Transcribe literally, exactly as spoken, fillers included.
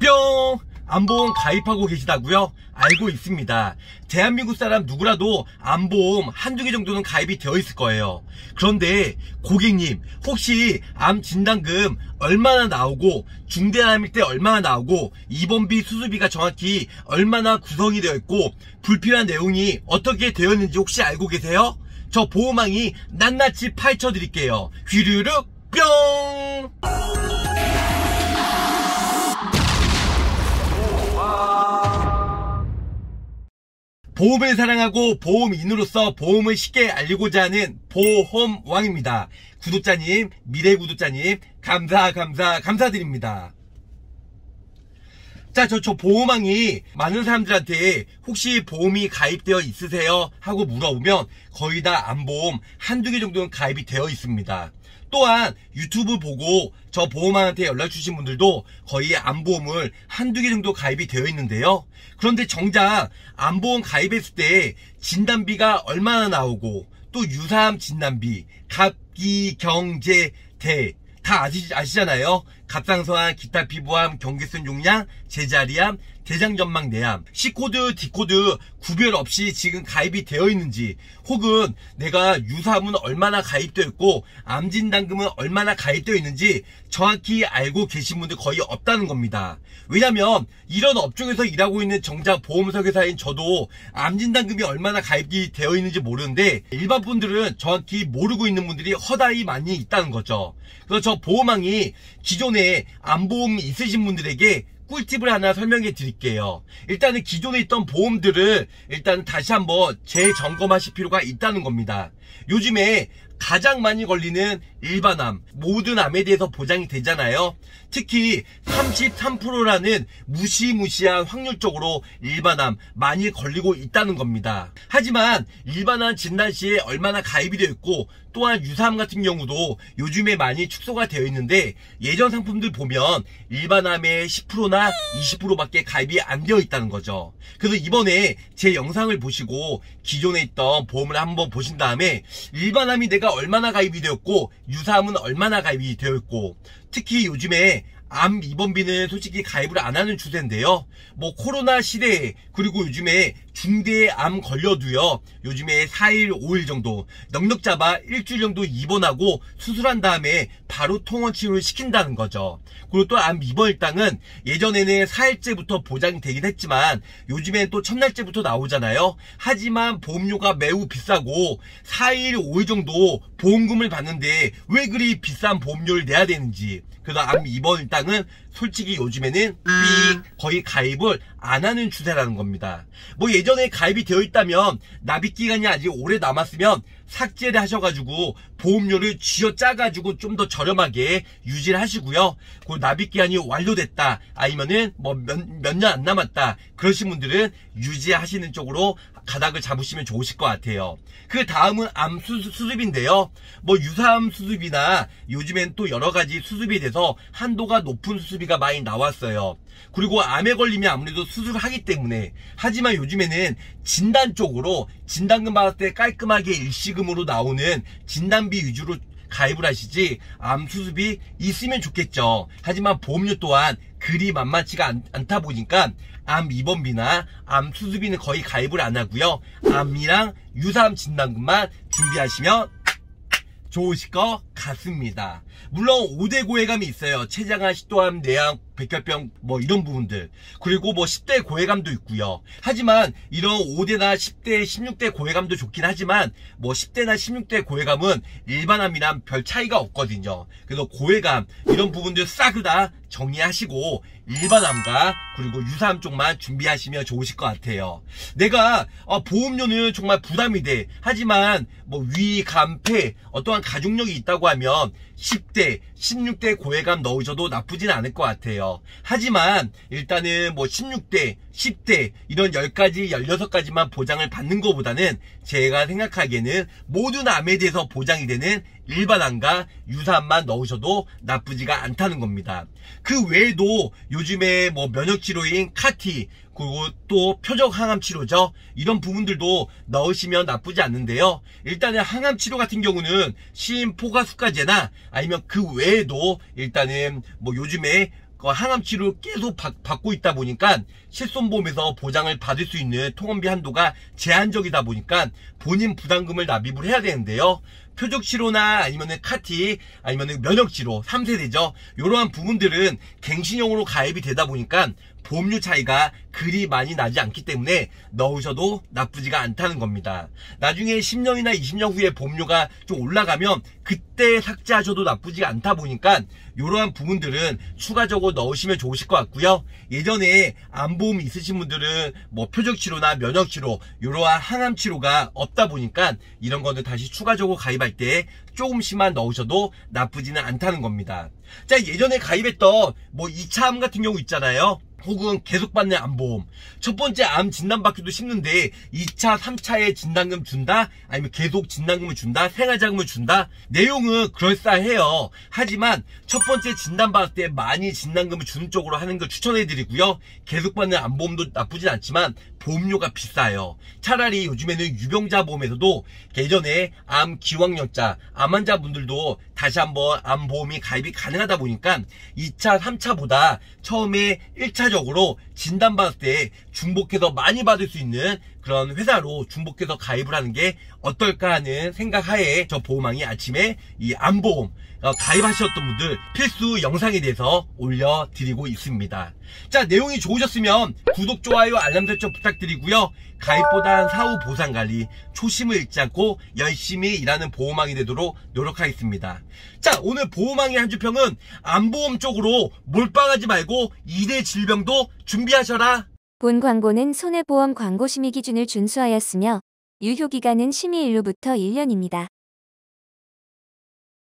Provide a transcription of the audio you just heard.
뿅! 암보험 가입하고 계시다고요? 알고 있습니다. 대한민국 사람 누구라도 암보험 한두 개 정도는 가입이 되어 있을 거예요. 그런데 고객님, 혹시 암 진단금 얼마나 나오고 중대암일 때 얼마나 나오고 입원비 수술비가 정확히 얼마나 구성이 되어 있고 불필요한 내용이 어떻게 되어 있는지 혹시 알고 계세요? 저 보험왕이 낱낱이 파헤쳐 드릴게요. 휘르륵 뿅! 보험을 사랑하고 보험인으로서 보험을 쉽게 알리고자 하는 보험왕입니다. 구독자님, 미래 구독자님, 감사 감사 감사드립니다. 자, 저, 저 보험왕이 많은 사람들한테 혹시 보험이 가입되어 있으세요? 하고 물어보면 거의 다 암보험 한두 개 정도는 가입이 되어 있습니다. 또한 유튜브 보고 저 보험왕한테 연락 주신 분들도 거의 암보험을 한두 개 정도 가입이 되어 있는데요. 그런데 정작 암보험 가입했을 때 진단비가 얼마나 나오고 또 유사암 진단비, 갑기, 경제, 대 다 아시, 아시잖아요. 갑상선암, 기타 피부암, 경계선 종양, 제자리암, 대장전막 내암, C코드, D코드 구별 없이 지금 가입이 되어 있는지, 혹은 내가 유사암은 얼마나 가입되어 있고 암진단금은 얼마나 가입되어 있는지 정확히 알고 계신 분들 거의 없다는 겁니다. 왜냐면 이런 업종에서 일하고 있는 정작 보험설계사인 저도 암진단금이 얼마나 가입이 되어 있는지 모르는데 일반 분들은 정확히 모르고 있는 분들이 허다히 많이 있다는 거죠. 그래서 저 보험왕이 기존에 암보험 있으신 분들에게 꿀팁을 하나 설명해 드릴게요. 일단은 기존에 있던 보험들을 일단 다시 한번 재점검하실 필요가 있다는 겁니다. 요즘에 가장 많이 걸리는 일반암, 모든 암에 대해서 보장이 되잖아요. 특히 삼십삼 퍼센트라는 무시무시한 확률적으로 일반암 많이 걸리고 있다는 겁니다. 하지만 일반암 진단 시에 얼마나 가입이 되어 있고 또한 유사암 같은 경우도 요즘에 많이 축소가 되어 있는데 예전 상품들 보면 일반암의 십 퍼센트나 이십 퍼센트밖에 가입이 안 되어 있다는 거죠. 그래서 이번에 제 영상을 보시고 기존에 있던 보험을 한번 보신 다음에 일반암이 내가 얼마나 가입이 되었고 유사암은 얼마나 가입이 되어 있고, 특히 요즘에 암 입원비는 솔직히 가입을 안 하는 추세인데요. 뭐 코로나 시대에, 그리고 요즘에 중대에 암 걸려도요, 요즘에 사 일, 오 일 정도 넉넉 잡아 일주일 정도 입원하고 수술한 다음에 바로 통원 치료를 시킨다는 거죠. 그리고 또 암 입원일당은 예전에는 사 일째부터 보장이 되긴 했지만 요즘엔 또 첫날째부터 나오잖아요. 하지만 보험료가 매우 비싸고 사 일, 오 일 정도 보험금을 받는데 왜 그리 비싼 보험료를 내야 되는지. 그래서 암 입원일당은 솔직히 요즘에는 삑 거의 가입을 안 하는 추세라는 겁니다. 뭐 예전에 가입이 되어 있다면 납입기간이 아직 오래 남았으면 삭제를 하셔가지고 보험료를 쥐어 짜가지고 좀 더 저렴하게 유지를 하시고요. 그 납입기간이 완료됐다, 아니면은 뭐 몇 몇 년 안 남았다, 그러신 분들은 유지하시는 쪽으로 가닥을 잡으시면 좋으실 것 같아요. 그 다음은 암 수수, 수습인데요. 뭐 유사암 수습이나 요즘엔 또 여러가지 수습에 대해서 한도가 높은 수습비가 많이 나왔어요. 그리고 암에 걸리면 아무래도 수술하기 때문에, 하지만 요즘에는 진단 쪽으로 진단금 받을 때 깔끔하게 일시금으로 나오는 진단비 위주로 가입을 하시지 암 수습이 있으면 좋겠죠. 하지만 보험료 또한 그리 만만치가 않, 않다 보니까 암 입원비나 암 수술비는 거의 가입을 안 하고요. 암이랑 유사암 진단금만 준비하시면 좋으실 것 같습니다. 물론 오 대 고해감이 있어요. 췌장암, 식도암, 뇌암, 백혈병 뭐 이런 부분들, 그리고 뭐 십 대 고해감도 있고요. 하지만 이런 오 대나 십 대, 십육 대 고해감도 좋긴 하지만 뭐 십 대나 십육 대 고해감은 일반암이랑 별 차이가 없거든요. 그래서 고해감 이런 부분들 싹 다 정리하시고 일반암과 그리고 유사암 쪽만 준비하시면 좋으실 것 같아요. 내가 어, 보험료는 정말 부담이 돼. 하지만 뭐 위, 간, 폐 어떠한 가족력이 있다고 하면 십 대, 십육 대 고해감 넣으셔도 나쁘진 않을 것 같아요. 하지만 일단은 뭐 십육 대, 십 대 이런 열 가지, 열여섯 가지만 보장을 받는 것보다는 제가 생각하기에는 모든 암에 대해서 보장이 되는 일반암과 유사암만 넣으셔도 나쁘지가 않다는 겁니다. 그 외에도 요즘에 뭐 면역치료인 카티, 그리고 또 표적 항암 치료죠. 이런 부분들도 넣으시면 나쁘지 않는데요. 일단은 항암 치료 같은 경우는 심포가수가제나 아니면 그 외에도 일단은 뭐 요즘에 그 항암치료 계속 받, 받고 있다 보니까 실손보험에서 보장을 받을 수 있는 통원비 한도가 제한적이다 보니까 본인 부담금을 납입을 해야 되는데요. 표적치료나 아니면은 카티 아니면은 면역치료 삼 세대죠. 이러한 부분들은 갱신형으로 가입이 되다 보니까 보험료 차이가 그리 많이 나지 않기 때문에 넣으셔도 나쁘지가 않다는 겁니다. 나중에 십 년이나 이십 년 후에 보험료가 좀 올라가면 그때 삭제하셔도 나쁘지 않다 보니까 이러한 부분들은 추가적으로 넣으시면 좋으실 것 같고요. 예전에 암보험이 있으신 분들은 뭐 표적치료나 면역치료 이러한 항암치료가 없다 보니까 이런 거는 다시 추가적으로 가입할 때 조금씩만 넣으셔도 나쁘지는 않다는 겁니다. 자, 예전에 가입했던 뭐 이 차 암 같은 경우 있잖아요. 혹은 계속 받는 암보험. 첫 번째 암 진단받기도 쉽는데 이 차, 삼 차에 진단금 준다? 아니면 계속 진단금을 준다? 생활자금을 준다? 내용은 그럴싸해요. 하지만 첫 번째 진단받을 때 많이 진단금을 주는 쪽으로 하는 걸 추천해드리고요. 계속 받는 암보험도 나쁘진 않지만 보험료가 비싸요. 차라리 요즘에는 유병자 보험에서도 예전에 암 기왕력자, 암 환자분들도 다시 한번 암보험이 가입이 가능하다 보니까 이 차, 삼 차보다 처음에 일 차적으로 진단받을 때 중복해서 많이 받을 수 있는 그런 회사로 중복해서 가입을 하는 게 어떨까 하는 생각하에 저 보험왕이 아침에 이 암보험 가입하셨던 분들 필수 영상에 대해서 올려드리고 있습니다. 자, 내용이 좋으셨으면 구독, 좋아요, 알람 설정 부탁드리고요. 가입보단 사후 보상관리, 초심을 잃지 않고 열심히 일하는 보험왕이 되도록 노력하겠습니다. 자, 오늘 보험왕의 한 주평은 암보험 쪽으로 몰빵하지 말고 이 대 질병도 준비하셔라. 본 광고는 손해보험 광고 심의 기준을 준수하였으며 유효기간은 심의 일로부터 일 년입니다.